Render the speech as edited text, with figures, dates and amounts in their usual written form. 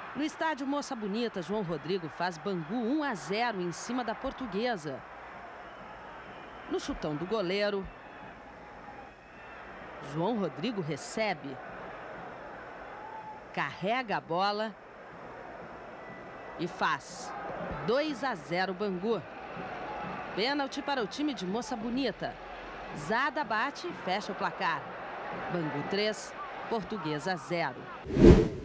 No estádio Moça Bonita, João Rodrigo faz Bangu 1-0 em cima da Portuguesa. No chutão do goleiro, João Rodrigo recebe, carrega a bola e faz 2-0 Bangu. Pênalti para o time de Moça Bonita. Zada bate e fecha o placar. Bangu 3, Portuguesa 0.